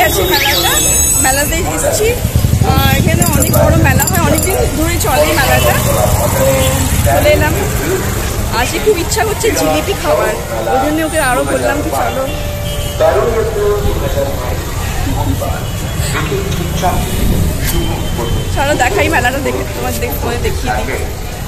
ঐতিহাসিক মেলাতে এসেছি। এখানে অনেক বড় মেলা হয়, অনেকদিন ধরে চলে মেলাটা। তো চলে এলাম, আজকে খুব ইচ্ছা করছে জিলিপি খাবার, ওই জন্য ওকে আরো বললাম কি চলো চলো দেখাই মেলাটা, দেখে তোমাদের দেখিয়ে দিই।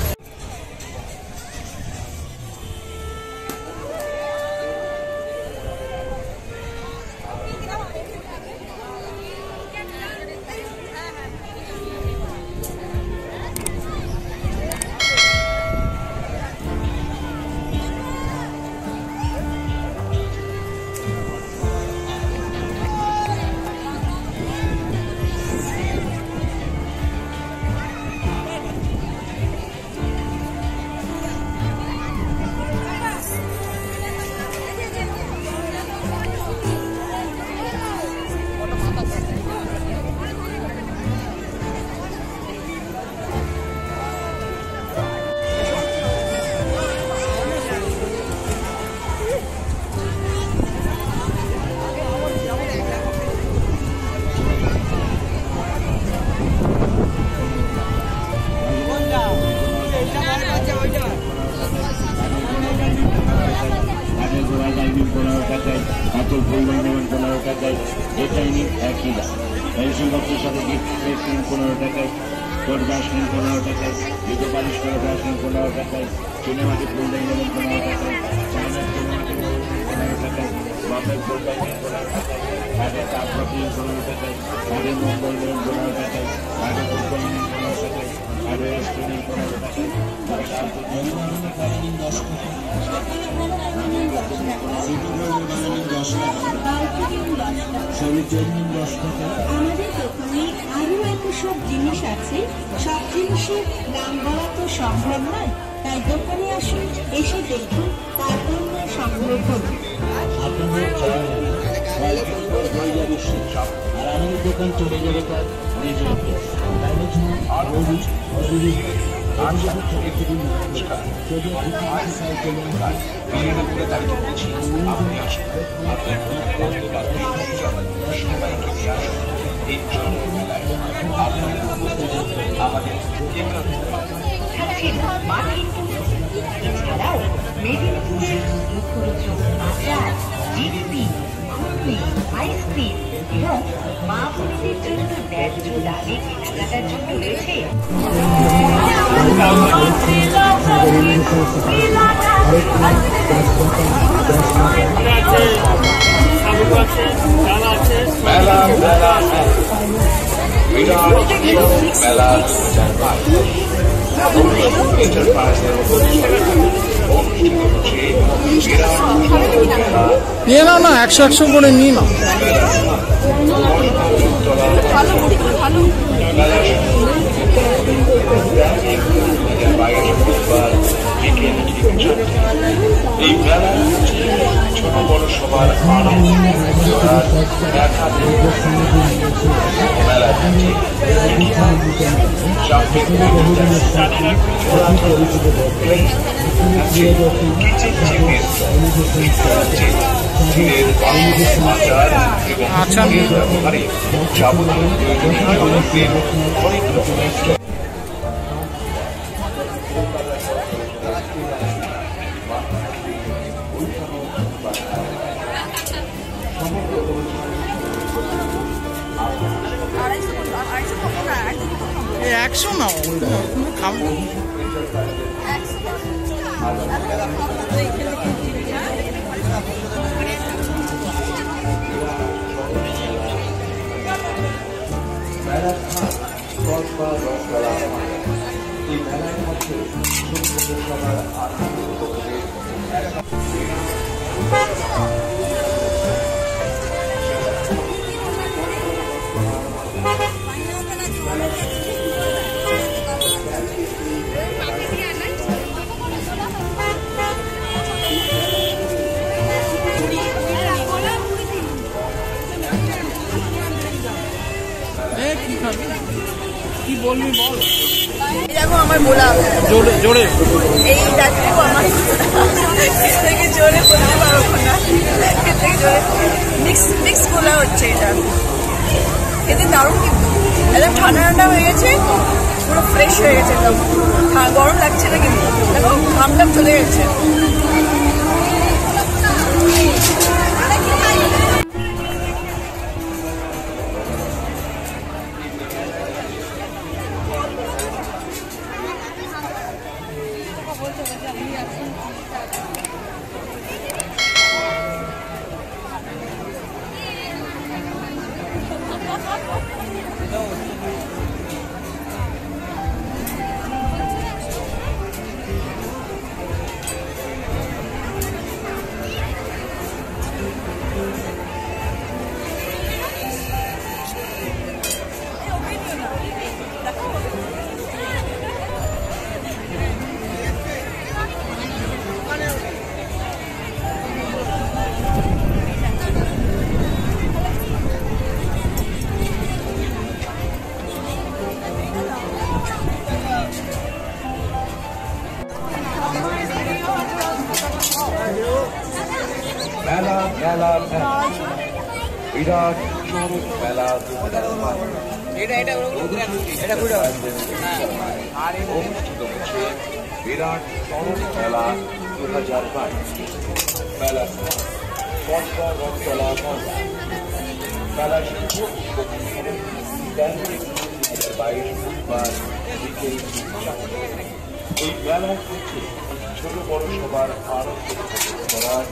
আমাদের দোকানে আরো এত সব জিনিস আছে, সব জিনিসের দাম বলা তো সম্ভব নয়, তাই দোকানে আসুন, এসে দেখুন, তারপর সংগ্রহ করুন। আপনাদের আর আমাদের দোকান চলে যাবে তার নিজের এছাড়াও মেদিনীপুরের মুখরোচক আচার, জিলিপি, ঘুগনি, আইসক্রিম এবং মা বোনদের জন্য ন্যায্য দামে কেনাকাটার জন্য রয়েছে নিয়ে নাও না, 100 করে নিয়ে নাও। এই মেলা ছোট বড় সবার মেলা আচ্ছা, একশো না খাবো। কি বলবি বল, দেখো আমার বলা জোরে জোরে এই দেখো আমার থেকে জোরে বলতে পারবো না, থেকে জোরে মিক্স গোলা হচ্ছে এটা, খেতে দারুণ কিন্তু একদম ঠান্ডা ঠান্ডা হয়ে গেছে, পুরো ফ্রেশ হয়ে গেছে একদম, গরম লাগছে না কিন্তু, দেখো ঘামটা চলে গেছে। মেলা মেলা মেলা বিরাট চড়ক মেলা 2022 অনুষ্ঠিত হচ্ছে বিরাট চড়ক মেলা 2022। মেলা পঞ্চম রথতলা মেলা শুভ 2022 বুধবার বিকেল 4টা। এই মেলায় হচ্ছে ছোট বড় সবার আনন্দ করার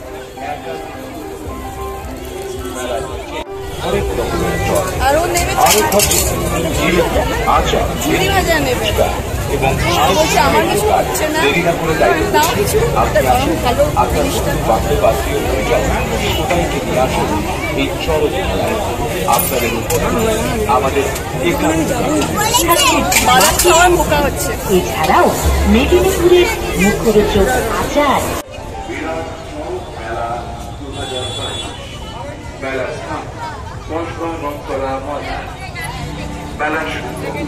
অনেক রকমের চল, আরো নেবে আরো থাকছে আচার ঝুড়ি ভাজা নেবে এবং বলছে আমার কিছু হচ্ছে না, দেরি না করে দায়িত্ব তাও কিছু আপনি গরম ভালো আপনার জিনিসটা বাড়তে বাড়তে হয়ে যান সবাইকে নিয়ে আসুন এই চড়ক মেলায়। আপনাদের আমাদের এখানে বাদাম খাওয়ার মোকা হচ্ছে। এছাড়াও মেদিনীপুরের মুখরোচক আচার, বিরাট চড়ক মেলা 2022। মেলার স্থান পরস্পর রথতলা ময়দান। মেলা শুরু হবে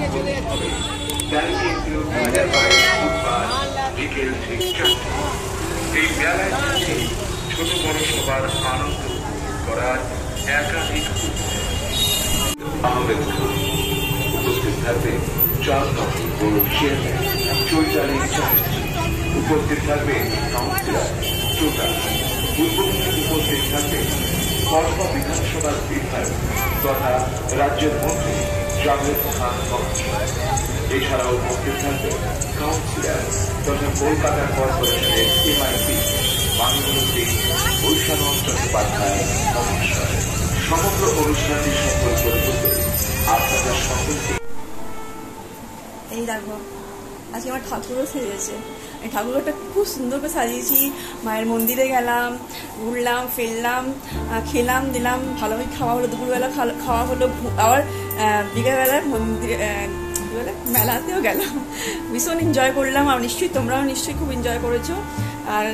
2022 বুধবার বিকেল ঠিক 4টা। এই মেলায় থাকছে ছোট বড় সবার আনন্দ করার একাধিক আহমেদ খান। উপস্থিত থাকবে 4 number board chairman Chaitali Chatterjee. উপস্থিত থাকবে কাউন্সিলর চোটা। উদ্বোধনে উপস্থিত থাকবে কসবা বিধানসভার বিধায়ক তথা রাজ্যের মন্ত্রী জাভেদ খান মহাশয়। এছাড়াও উপস্থিত থাকবে কাউন্সিলর তথা কলকাতা কর্পোরেশনের এমআইপি মাননীয় বৈশাখ চট্টোপাধ্যায় মহাশয়। সমগ্র অনুষ্ঠানটি সফল করে তুলতে আপনাদের সকলকে। এই দেখো আজকে আমার ঠাকুরও সেজেছে, এই ঠাকুরটা খুব সুন্দর করে সাজিয়েছি। মায়ের মন্দিরে গেলাম, ঘুরলাম ফিরলাম, খেলাম দিলাম, ভালোভাবে খাওয়া হলো, দুপুরবেলা খাওয়া হলো, আবার বিকেলবেলার মন্দিরে মেলাতেও গেলাম, ভীষণ এনজয় করলাম। আর নিশ্চয়ই তোমরাও নিশ্চয়ই খুব এনজয় করেছো। আর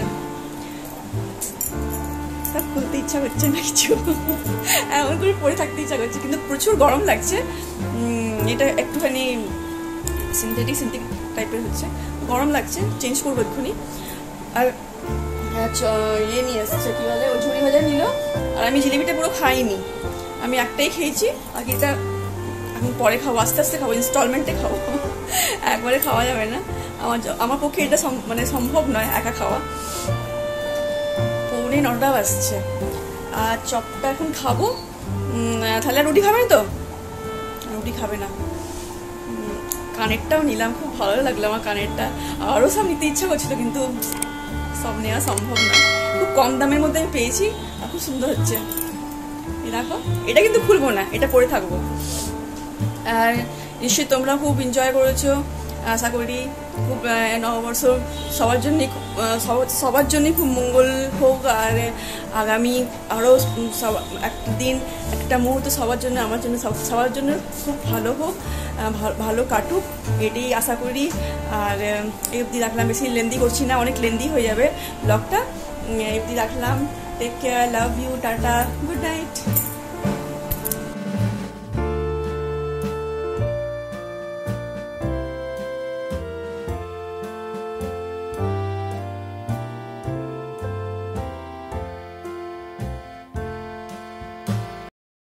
সব খুলতে ইচ্ছা করছে না কিছু, এমন করে পরে থাকতে ইচ্ছা করছে, কিন্তু প্রচুর গরম লাগছে। এটা একটুখানি সিনথেটিক টাইপের হচ্ছে, গরম লাগছে, চেঞ্জ করবো এক্ষুনি। আর ইয়ে নিয়ে এসছে, কী বলে, ও ঝুড়ি ভাজা নিল। আর আমি জিলিপিটা পুরো খাইনি, আমি একটাই খেয়েছি, বাকিটা এখন পরে খাবো, আস্তে আস্তে খাবো, ইনস্টলমেন্টে খাবো, একবারে খাওয়া যাবে না। আমার পক্ষে এটা মানে সম্ভব নয় একা খাওয়া। 9:45 বাজছে, আর চপটা এখন খাবো। তাহলে রুটি খাবে না তো? রুটি খাবে না। কানেরটাও নিলাম, খুব ভালো লাগলো আমার কানেরটা, আরও সব নিতে ইচ্ছা করছিল, কিন্তু সব নেওয়া সম্ভব না। খুব কম দামের মধ্যে আমি পেয়েছি, আর খুব সুন্দর হচ্ছে। দেখো, এটা কিন্তু খুলবো না, এটা পরে থাকবো। আর নিশ্চয়ই তোমরা খুব এনজয় করেছো, আশা করি খুব নববর্ষ সবার জন্যই খুব মঙ্গল হোক। আর আগামী আরও একটা দিন, একটা মুহূর্ত সবার জন্য, আমার জন্য, সবার জন্য খুব ভালো হোক, ভালো কাটুক, এটাই আশা করি। আর এই অবধি রাখলাম, বেশি লেন্দি করছি না, অনেক লেন্দি হয়ে যাবে ব্লগটা। এই অবধি রাখলাম। Take care, love you, tata, good night.